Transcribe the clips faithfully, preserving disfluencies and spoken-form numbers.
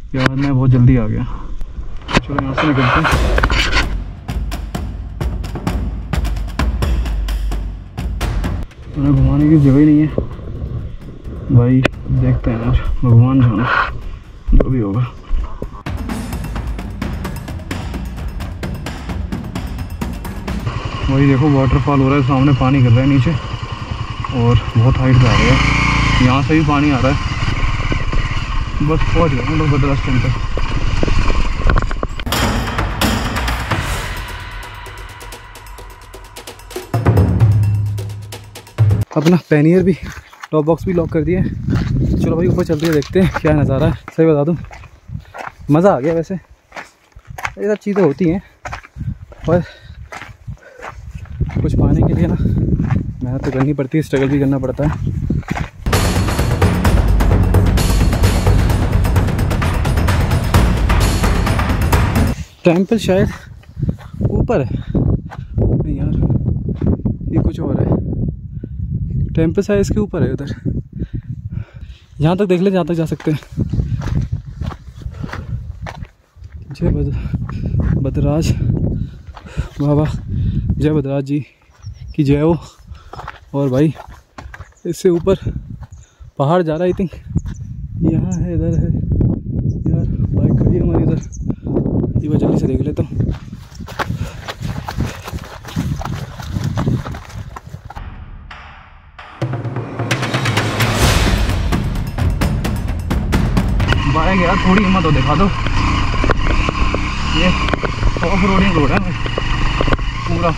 यार मैं बहुत जल्दी आ गया। चलो यहाँ से निकलते हैं। उन्हें घुमाने की जगह ही नहीं है भाई। देखते हैं यार, भगवान जाने जो भी होगा। वही देखो वाटरफॉल हो रहा है सामने, पानी गिर रहा है नीचे और बहुत हाइट पे आ गया है। यहाँ से भी पानी आ रहा है। बस पहुँच गए हम लोग बद्रा स्टैंड तक। अपना पैनियर भी, टॉप बॉक्स भी लॉक कर दिया है। चलो भाई ऊपर चलते हैं, देखते हैं क्या नज़ारा है। सही बता दूँ मज़ा आ गया। वैसे ये सब चीज़ें होती हैं और कुछ पाने के लिए ना मेहनत तो करनी पड़ती है, स्ट्रगल भी करना पड़ता है। टेंपल शायद ऊपर है। नहीं यार ये कुछ और है। टेंपल शायद इसके ऊपर है उधर। यहाँ तक देख ले, जहाँ तक जा सकते हैं। जय बद बदराज बाबा, जय बदराज जी की जय हो। और भाई इससे ऊपर पहाड़ जा रहा है। आई थिंक यहाँ है, इधर है यार। बाइक खड़ी है हमारी इधर। ये मैं जल्दी से देख लेता हूँ। बाइक यार थोड़ी हिम्मत हो दिखा दो। ये ऑफ रोडिंग रोड है पूरा।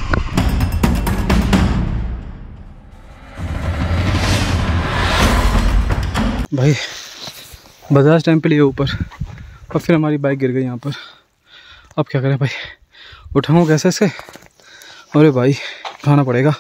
भाई बजाज टेंपल ये ऊपर, और फिर हमारी बाइक गिर गई यहाँ पर। अब क्या करें भाई, उठाऊँ कैसे से? अरे भाई उठाना पड़ेगा।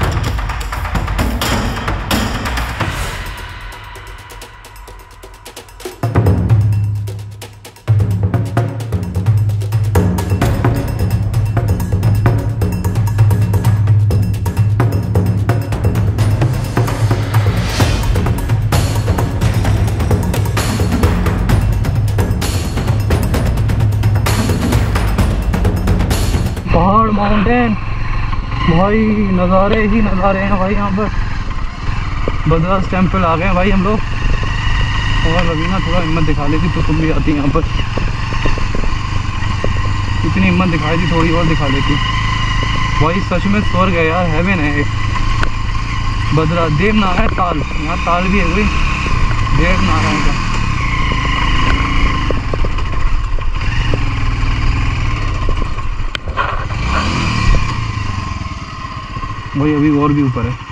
पहाड़, माउंटेन, भाई नज़ारे ही नज़ारे हैं भाई। यहाँ पर बद्राज टेंपल आ गए हैं भाई हम लोग। और अभी ना थोड़ा हिम्मत दिखा लेती तो तुम भी आती यहाँ पर। इतनी हिम्मत दिखाई थी, थोड़ी और दिखा लेती भाई। सच में स्वर्ग है यार, हेवन है एक। बद्रा देव नारायण ताल, यहाँ ताल भी है भाई, देव नारायण का। भाई अभी और भी ऊपर है।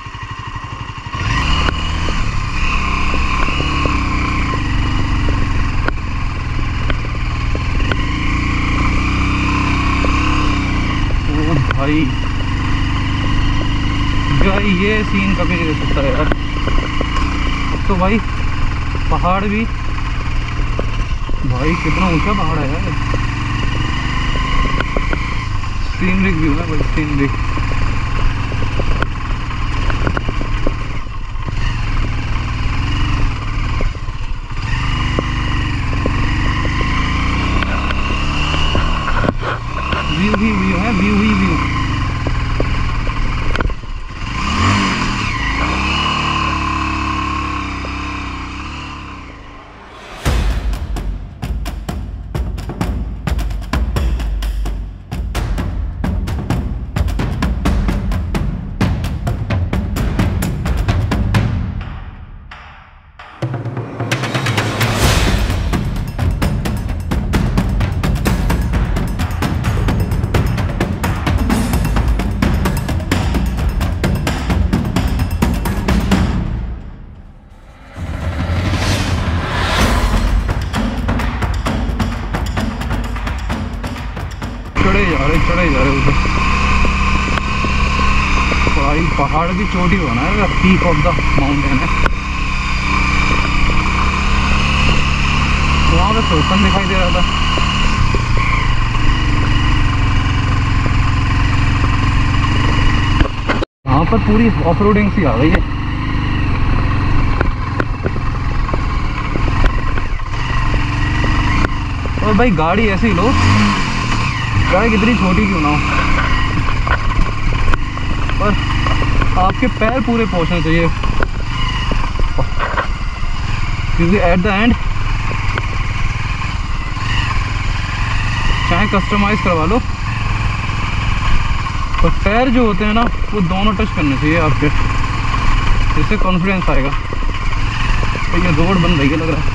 ओ भाई यार ये सीन कभी नहीं हो सकता यार। अब तो भाई पहाड़ भी, भाई कितना ऊंचा पहाड़ है यार। सीनरिक व्यू है भाई, सीनरिक। व्यू ही व्यू है, व्यू ही व्यू। चढ़े जा रहे चढ़े जा रहे उधर भाई। पहाड़ की चोटी बना है, पीक ऑफ द माउंटेन है। वहाँ पे ओपन दिखाई दे रहा था। वहाँ पर पूरी ऑफ रोडिंग सी आ गई है। और भाई गाड़ी ऐसे ही लो, चाहे कितनी छोटी क्यों ना हो, पर आपके पैर पूरे पहुंचने चाहिए, क्योंकि एट द एंड चाहे कस्टमाइज करवा लो, पर पैर जो होते हैं ना वो दोनों टच करने चाहिए आपके, जिससे कॉन्फिडेंस आएगा। तो ये रोड बन रही है लग रहा है।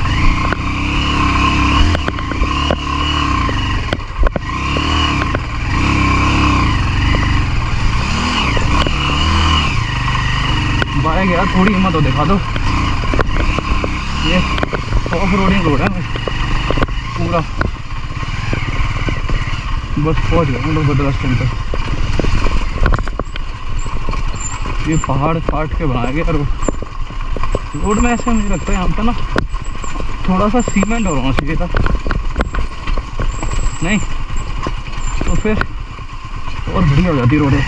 बाइक यार थोड़ी हिम्मत हो दिखा दो। ये ऑफ रोडिंग रोड है पूरा। बस पहुंच गए हम लोग बद्रा स्टैंड तक। ये पहाड़ काट के बनाया गया रोड। रोड में ऐसे मुझे लगता है यहाँ पे ना थोड़ा सा सीमेंट और होना चाहिए था, नहीं तो फिर और बढ़िया हो जाती रोड है।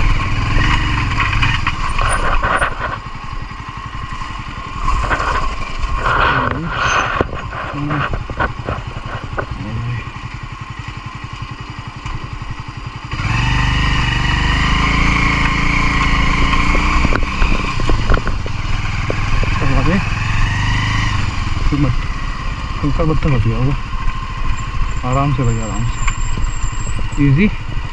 कंकड़ पत्थर बच गया होगा, आराम से भैया आराम से, इजी,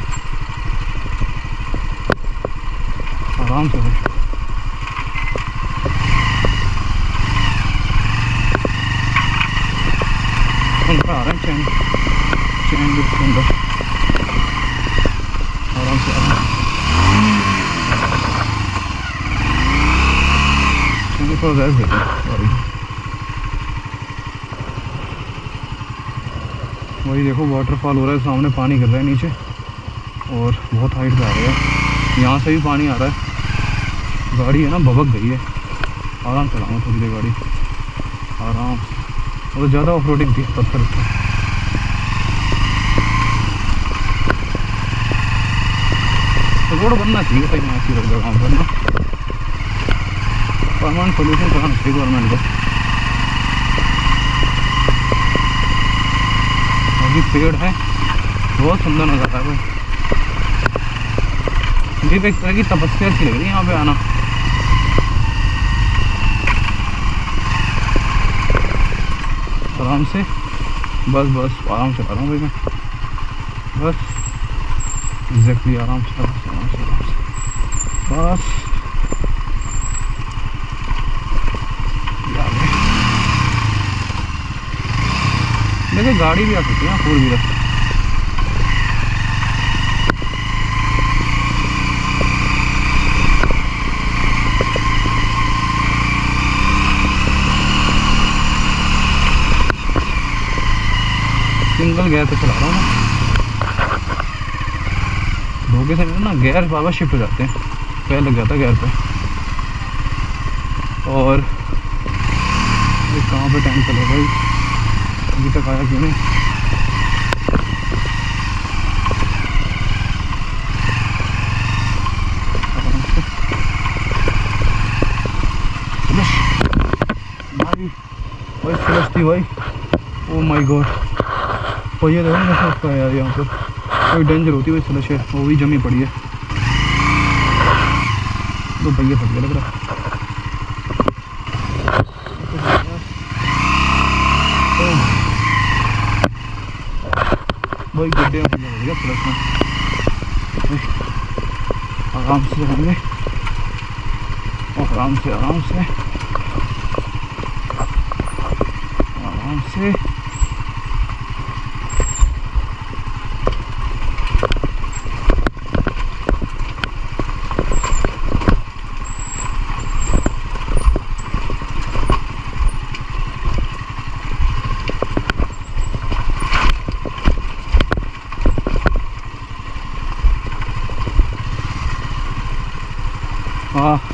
आराम से भाई। कंकड़ आ रहे हैं चैन चैन के अंदर, आराम से आराम से थोड़ा रेस्ट देते हैं। वही देखो वाटरफॉल हो रहा है सामने, पानी गिर रहा है नीचे और बहुत हाइट पे आ रहा है। यहाँ से भी पानी आ रहा है। गाड़ी है ना भबक गई है। आराम चलाऊँ थोड़ी देर गाड़ी, आराम। और ज़्यादा ऑफ रोडिंग थी पत्थर पे। तो रोड बनना चाहिए था यहाँ की जगह पर ना, परमानेंट सोल्यूशन कराना चाहिए गवर्नमेंट को। पेड़ है बहुत सुंदर नज़ारा है। मुझे एक तरह की तपस्या अच्छी लग रही है यहाँ पे आना। आराम से बस बस आराम से आ रहा हूँ भाई मैं, बस एग्जैक्टली आराम से आराम से आराम से आराम से बस। देखिए गाड़ी भी आ सकती है फोर व्हीलर। सिंगल गियर पे चला रहा हूँ मैं। धोखे से ना गियर बाबा शिफ्ट हो जाते हैं, पैर लग जाता है गियर पे। और ये कहाँ पे टाइम चला भाई, अभी तक आया क्यों नहीं। भाई भाई फ्लश थी भाई, ओ माय गॉड। और ये देखो ना उसका यार, यहाँ पर कोई डेंजर होती है भाई फ्लश है, वो भी जमी पड़ी है। दो पहिए फट गया लग रहा है। भाई गड्ढे में फंसा गया फ्लश में। आराम से रहेंगे, आराम से आराम से आराम से। हाँ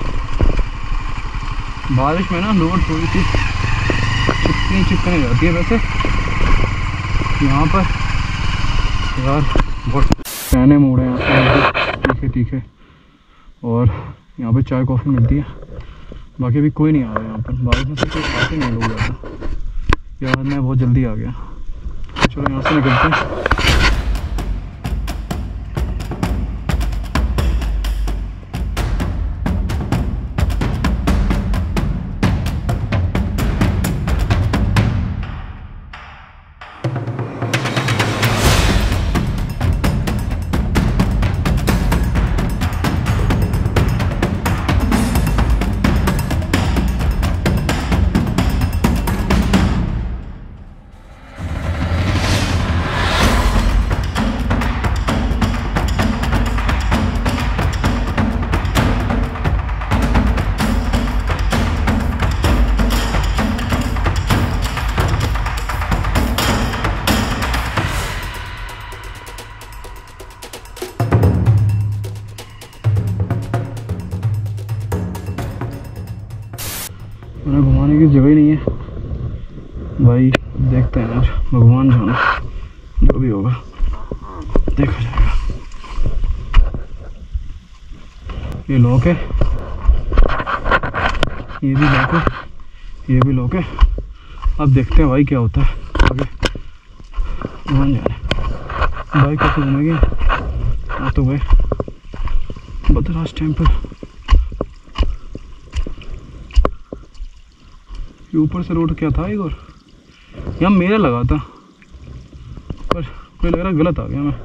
बारिश में ना रोड थोड़ी सी चिपकनी चिपकनी रहती है वैसे यहाँ पर यार। बहुत चैने मोड़ है यहाँ पे तीखे तीखे, और यहाँ पे चाय कॉफ़ी मिलती है। बाकी अभी कोई नहीं आ रहा है यहाँ पर, बारिश में से कोई आते नहीं लोग ज़्यादा। यार मैं बहुत जल्दी आ गया। चलो यहाँ से निकलते हैं। उन्हें घुमाने की जगह ही नहीं है भाई। देखते हैं यार, भगवान जाने, जो भी होगा देखा जाएगा। ये लॉक है, ये भी लॉक है, ये भी लॉक है। अब देखते हैं भाई क्या होता है आगे, भगवान जाने। बाइक कैसे घूमेगी। हाँ तो भाई बद्रीनाथ टेम्पल ये ऊपर से रोड क्या था एक और यहाँ मेरा लगा था, पर मुझे लग रहा गलत आ गया मैं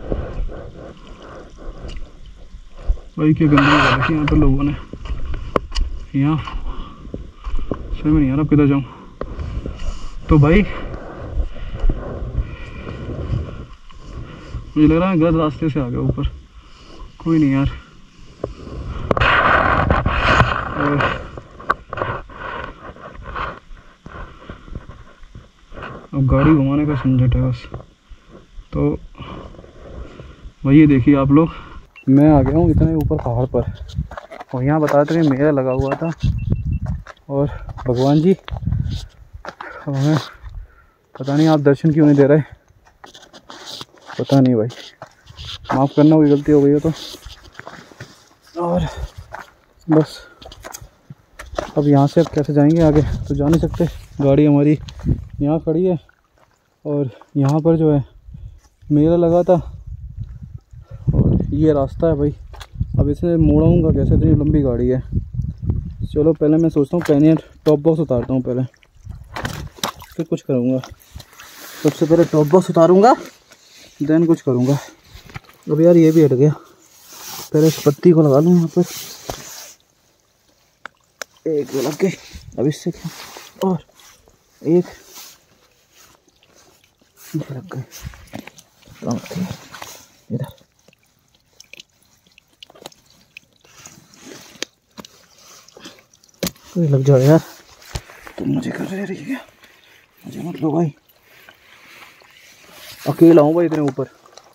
भाई। क्या गंदगी कर रखी यहाँ पर लोगों ने, यहाँ समझ में नहीं आ रहा किधर जाऊँ। तो भाई मुझे लग रहा है गलत रास्ते से आ गया ऊपर। कोई नहीं यार, अब गाड़ी घुमाने का झंझट है बस। तो वही देखिए आप लोग, मैं आ गया हूँ इतने ऊपर पहाड़ पर और यहाँ बताते थे मेला लगा हुआ था। और भगवान जी अब हमें पता नहीं आप दर्शन क्यों नहीं दे रहे, पता नहीं भाई, माफ़ करना कोई गलती हो गई हो तो। और बस अब यहाँ से अब कैसे जाएंगे आगे तो जा नहीं सकते, गाड़ी हमारी यहाँ खड़ी है और यहाँ पर जो है मेला लगा था और ये रास्ता है भाई। अब इसे मोड़ाऊँगा कैसे, इतनी लंबी गाड़ी है। चलो पहले मैं सोचता हूँ पहले टॉप बॉक्स उतारता हूँ पहले, फिर कुछ करूँगा। सबसे पहले टॉप बॉक्स उतारूँगा देन कुछ करूँगा। अब यार ये भी हट गया, पहले इस पत्ती को लगा लूँ यहाँ पर, एक लग गए। अब इससे क्या, और एक लग गए इधर। कोई लग जाए यार, तुम मुझे कर रहे रही है, मुझे मत लो भाई, अकेला हूँ भाई इतने ऊपर।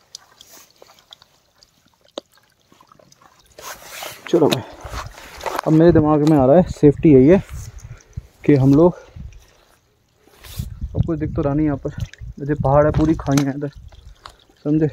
चलो भाई, अब मेरे दिमाग में आ रहा है सेफ्टी यही है कि हम लोग, अब कुछ दिख तो रहा नहीं यहाँ पर, जैसे पहाड़ है पूरी खाई है इधर, समझे।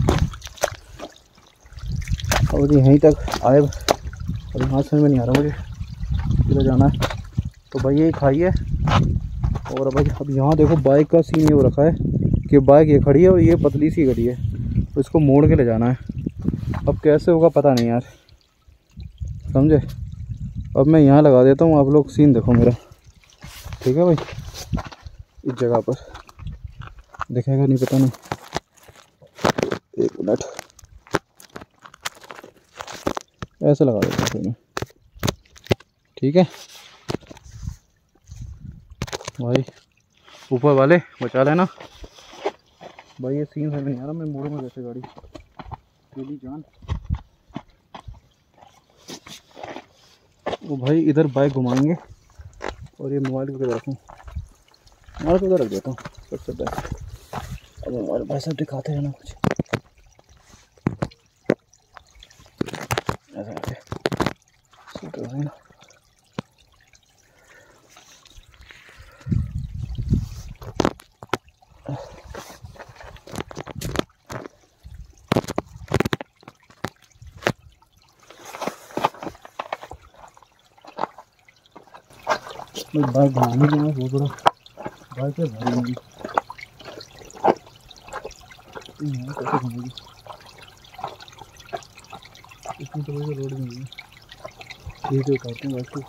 और यहीं तक आए और यहाँ समझ में नहीं आ रहा मुझे किधर जाना है। तो भाई यही खाई है। और भाई अब यहाँ देखो बाइक का सीन ये हो रखा है कि बाइक ये खड़ी है और ये पतली सी खड़ी है, तो इसको मोड़ के ले जाना है। अब कैसे होगा पता नहीं यार, समझे। अब मैं यहाँ लगा देता हूँ, आप लोग सीन देखो मेरा, ठीक है भाई। इस जगह पर दिखेगा नहीं पता नहीं, एक मिनट ऐसे लगा देता हूँ मैं, ठीक है भाई। ऊपर वाले बचा लेना भाई, ये सीन समझ नहीं आ रहा, मैं मोड़ में कैसे गाड़ी तेरी जान। वो भाई इधर बाइक घुमाएंगे और ये मोबाइल को किधर रखूँ, मोबाइल को किधर रख देता हूँ सबसे बेस्ट। अब मोबाइल भाई सब दिखाते रहना कुछ ऐसा करके ना। बाइक घुमाने के लिए बहुत बड़ा बाइक है भाई। यहाँ कैसे घूमेगी, इसमें तो वैसे रोड नहीं है। ठीक है, उतारते हैं बाइक को।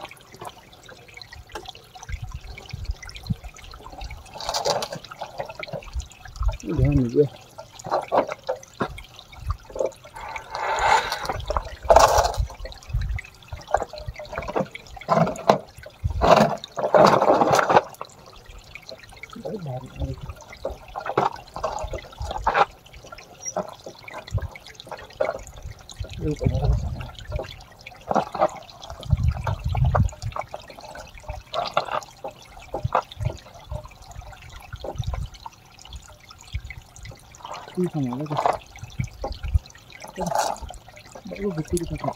ध्यान नहीं दिया। ठीक है, हमारा तो गिट्टी के साथ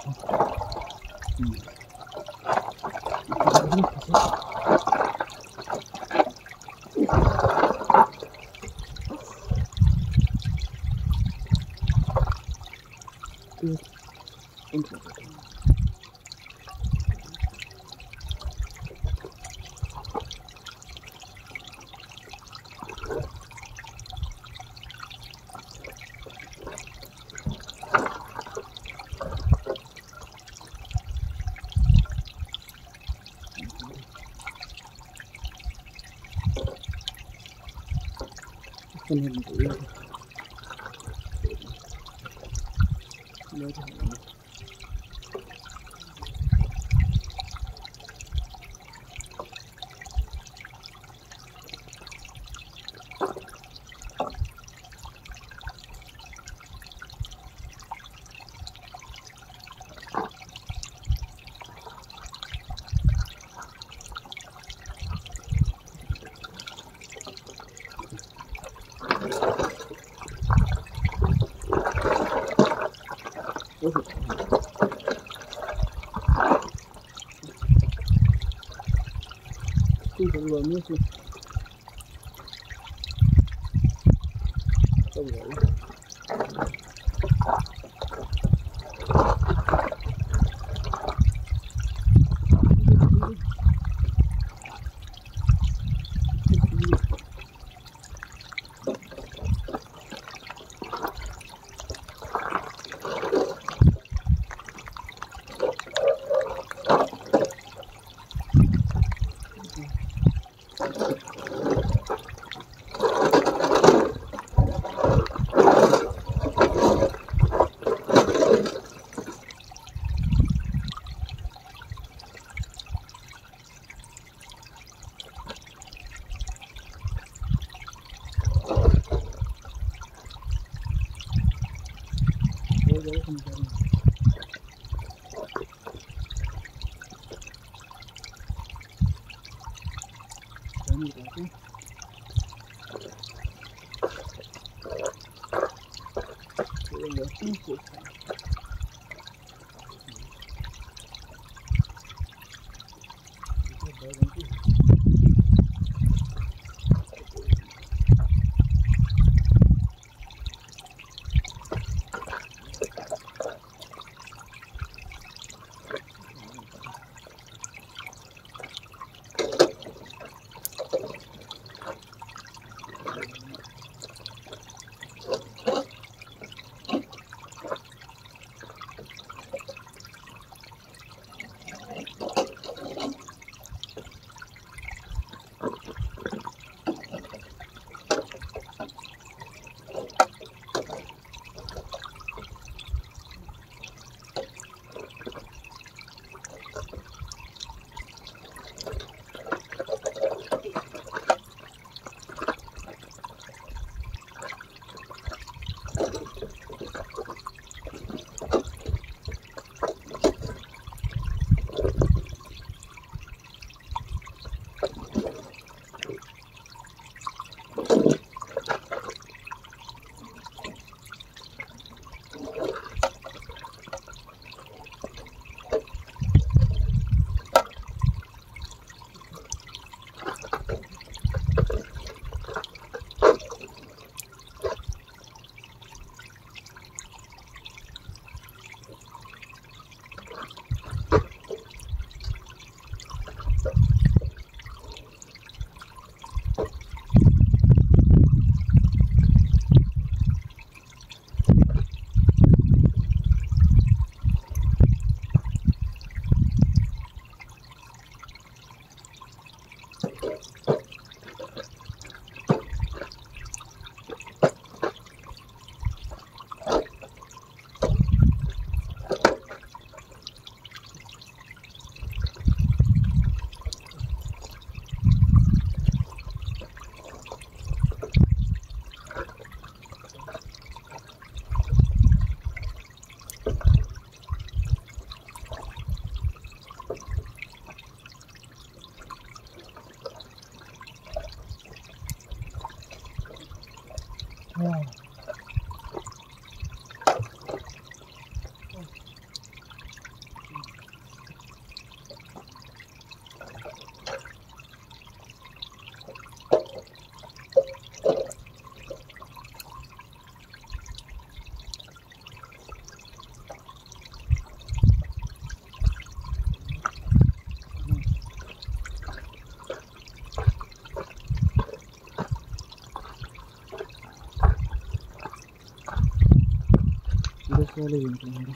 वाले भी निकलेंगे।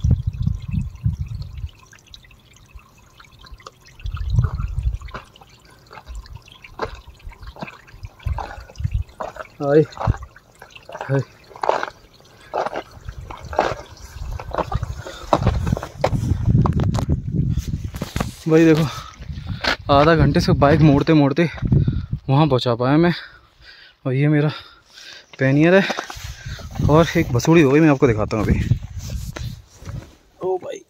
हाय हाय भाई देखो, आधा घंटे से बाइक मोड़ते मोड़ते वहाँ पहुँचा पाया मैं। और ये मेरा पैनियर है और एक बसूड़ी हो गई, मैं आपको दिखाता हूँ अभी। ओ भाई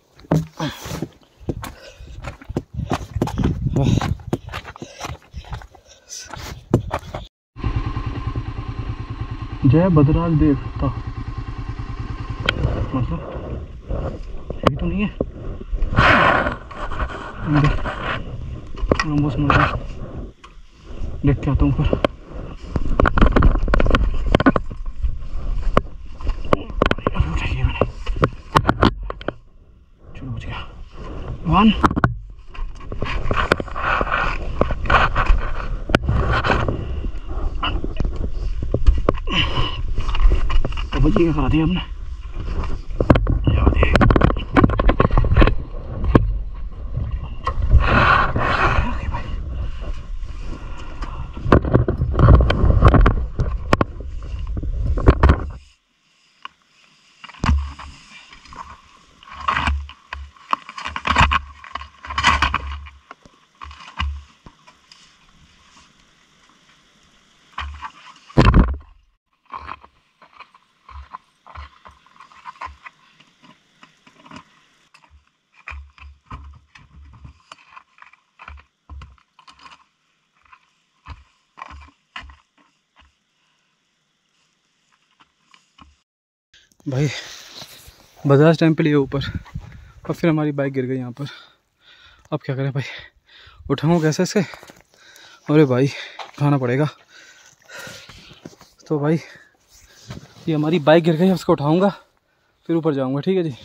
जय बदराज देखता, मतलब ये तो नहीं है। देख के आता हूँ ऊपर। चलो बच गया। वन तो बच गया, करा दिया हमने। भाई बजाज टेम्पल ये ऊपर, और फिर हमारी बाइक गिर गई यहाँ पर। अब क्या करें भाई, उठाऊँ कैसे से? अरे भाई उठाना पड़ेगा। तो भाई ये हमारी बाइक गिर गई, उसको उठाऊँगा फिर ऊपर जाऊँगा। ठीक है जी।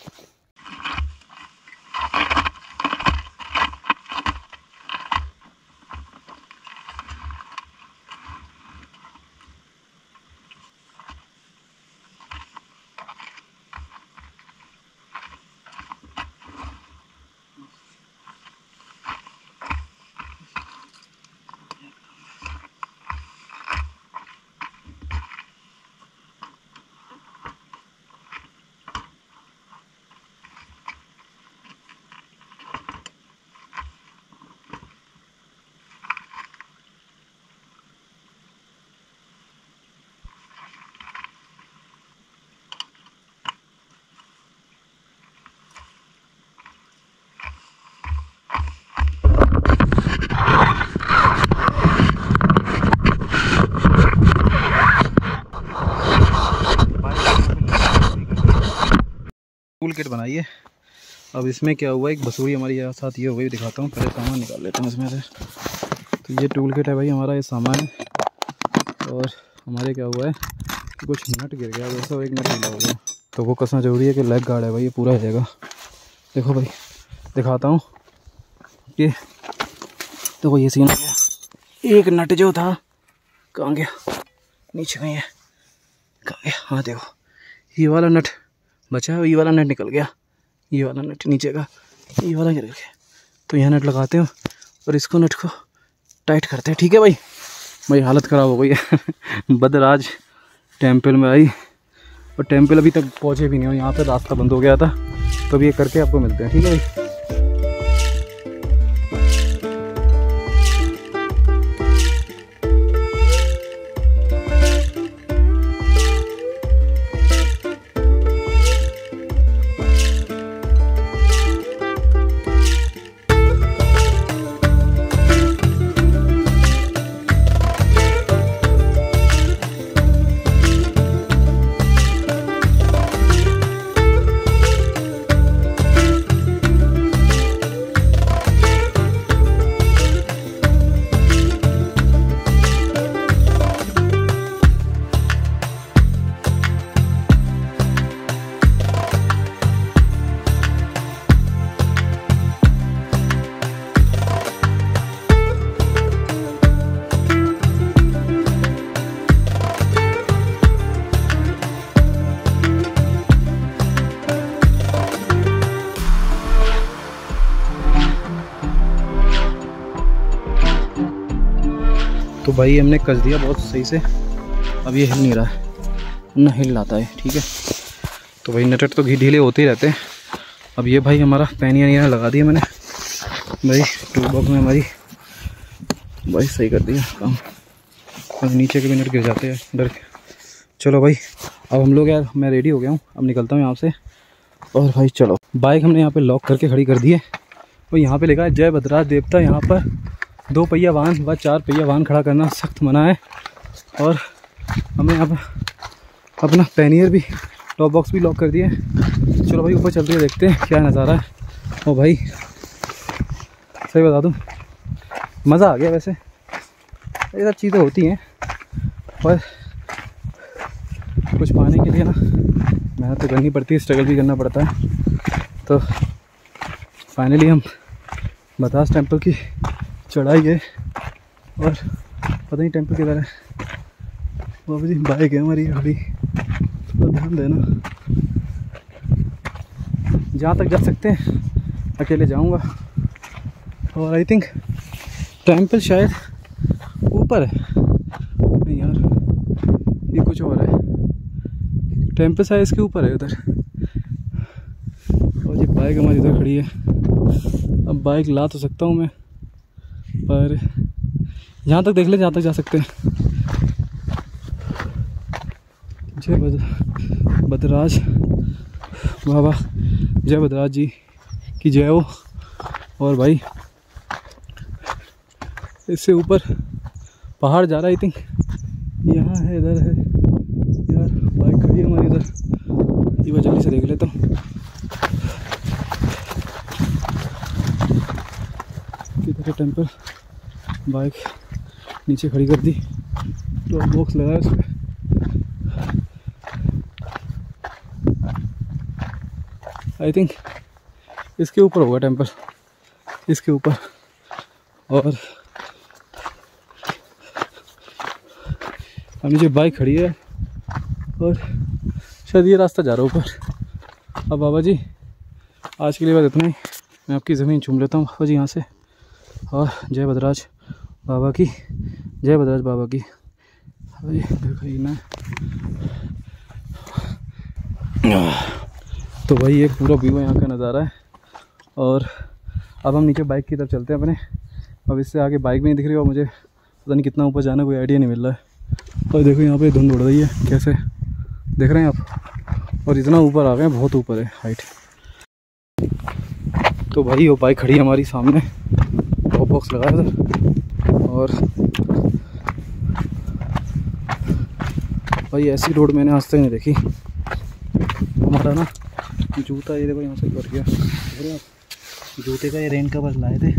टूल किट बनाई है। अब इसमें क्या हुआ, एक बसूड़ी हमारी साथ ये हो गई, दिखाता हूँ। पहले सामान निकाल लेता हूँ इसमें से। तो ये टूल किट है भाई हमारा, ये सामान है। और हमारे क्या हुआ है, कुछ नट गिर गया वैसा, एक नट ढीला हो गया, तो वो कसना जरूरी है कि लेग गार्ड है भाई, ये पूरा हो जाएगा। देखो भाई दिखाता हूँ, ये देखो ये सीन हो गया। एक नट जो था कहाँ गया, नीचे गई है, कहाँ गया? हाँ देखो ये वाला नट बचा है, ये वाला नट निकल गया, ये वाला नट नीचे का, ये वाला गिर गया। तो यहाँ नट लगाते हो और इसको नट को टाइट करते हैं। ठीक है भाई। भाई हालत ख़राब हो गई है बदराज टेम्पल में आई, और टेम्पल अभी तक पहुँचे भी नहीं हो, यहाँ पे रास्ता बंद हो गया था। तो अभी ये करके आपको मिलते हैं। ठीक है भाई। तो भाई हमने कस दिया बहुत सही से, अब ये हिल नहीं रहा है, ना हिल लाता है। ठीक है, तो भाई नट तो घी ढीले होते ही रहते हैं। अब ये भाई हमारा पैनिया यहाँ लगा दिया मैंने भाई, टूल बॉक्स में हमारी भाई सही कर दिया काम। अब नीचे के भी नट गिर जाते हैं डर के। चलो भाई अब हम लोग यार, मैं रेडी हो गया हूँ, अब निकलता हूँ यहाँ से। और भाई चलो, बाइक हमने यहाँ पे लॉक करके खड़ी कर दी है। और यहाँ पे लिखा है जय भद्राज देवता। यहाँ पर दो पहिया वाहन व चार पहिया वाहन खड़ा करना सख्त मना है। और हमने यहाँ पर अपना पैनियर भी, टॉप बॉक्स भी लॉक कर दिया है। चलो भाई ऊपर चलते हैं, देखते हैं क्या नज़ारा है। ओ भाई सही बता दूँ, मज़ा आ गया। वैसे ये सब चीज़ें होती हैं और कुछ पाने के लिए ना मेहनत तो करनी पड़ती है, स्ट्रगल भी करना पड़ता है। तो फाइनली हम भद्राज टेम्पल की चढ़ाई है। और पता नहीं टेम्पल किधर है, वो भी बाइक है हमारी अभी, तो ध्यान देना। जहाँ तक जा सकते हैं अकेले जाऊँगा। और आई थिंक टेम्पल शायद ऊपर है, नहीं यार ये कुछ और है। टेम्पल शायद इसके ऊपर है उधर। और ये बाइक हमारी इधर खड़ी है। अब बाइक ला तो सकता हूँ मैं, पर यहाँ तक देख ले, जहाँ तक जा सकते हैं। जय भद्र भद्राज बाबा, जय भद्राज जी की जय हो। और भाई इससे ऊपर पहाड़ जा रहा है, आई थिंक यहाँ है, इधर है यार। बाइक खड़ी है हमारी इधर, ये मैं जल्दी से देख लेता हूँ। किधर है टेम्पल? बाइक नीचे खड़ी कर दी, तो बॉक्स लगाया उस पर। आई थिंक इसके ऊपर होगा टेम्पल, इसके ऊपर। और अब नीचे बाइक खड़ी है और शायद ये रास्ता जा रहा है ऊपर। अब बाबा जी आज के लिए बस इतना ही, मैं आपकी ज़मीन चूम लेता हूँ बाबा जी यहाँ से। और जय भद्राज बाबा की, जय भद्राज बाबा की। भाई ना तो भाई ये पूरा व्यू यहाँ का नज़ारा है। और अब हम नीचे बाइक की तरफ चलते हैं अपने। अब इससे आगे बाइक भी नहीं दिख रही, और मुझे पता नहीं कितना ऊपर जाना, कोई आइडिया नहीं मिल रहा है। और देखो यहाँ पे धुंध उड़ रही है, कैसे देख रहे हैं आप? और इतना ऊपर आ गए हैं, बहुत ऊपर है हाइट। तो भाई वो बाइक खड़ी है हमारी सामने, टॉप बॉक्स लगाया था। और भाई ऐसी रोड मैंने आज तक नहीं देखी। हमारा ना जूता ये देखो यहाँ से कट गया, देख रहे आप? जूते का ये रेन कवर लाए थे,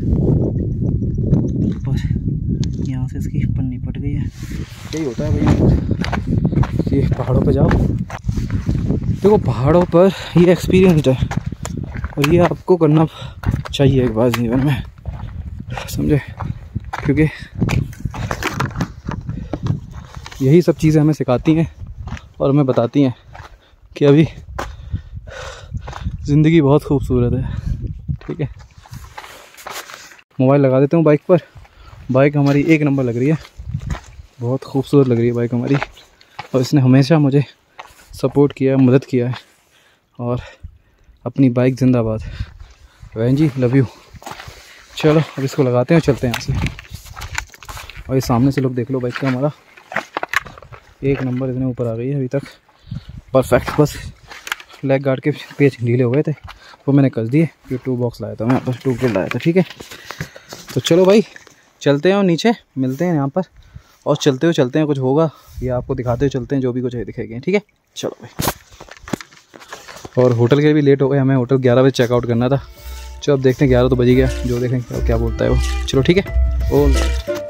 पर यहाँ से इसकी पन्नी पट गई है। यही होता है भाई, ये पहाड़ों पे जाओ, देखो पहाड़ों पर ये एक्सपीरियंसड है, और ये आपको करना चाहिए एक बार जीवन में, समझे? क्योंकि यही सब चीज़ें हमें सिखाती हैं और हमें बताती हैं कि अभी ज़िंदगी बहुत खूबसूरत है। ठीक है, मोबाइल लगा देता हूँ बाइक पर। बाइक हमारी एक नंबर लग रही है, बहुत खूबसूरत लग रही है बाइक हमारी। और इसने हमेशा मुझे सपोर्ट किया है, मदद किया है। और अपनी बाइक जिंदाबाद। बहन जी लव यू। चलो अब इसको लगाते हैं और चलते हैं यहाँ से। और ये सामने से लोग देख लो, बाइक का हमारा एक नंबर इतने ऊपर आ गई है अभी तक, परफेक्ट। बस लेग गार्ड के पेच ढीले हो गए थे, वो मैंने कस दिए। ये टू बॉक्स लाया था मैं, यहाँ पर टू ब्लेड लाया था। ठीक है, तो चलो भाई चलते हैं और नीचे मिलते हैं यहाँ पर। और चलते हुए चलते हैं, कुछ होगा ये आपको दिखाते हुए चलते हैं, जो भी कुछ है दिखाएंगे। ठीक है, चलो भाई। और होटल के भी लेट हो गए, हमें होटल ग्यारह बजे चेकआउट करना था। चलो अब देखते हैं, ग्यारह तो बज ही गया, जो देखें क्या बोलता है वो। चलो ठीक है, ओ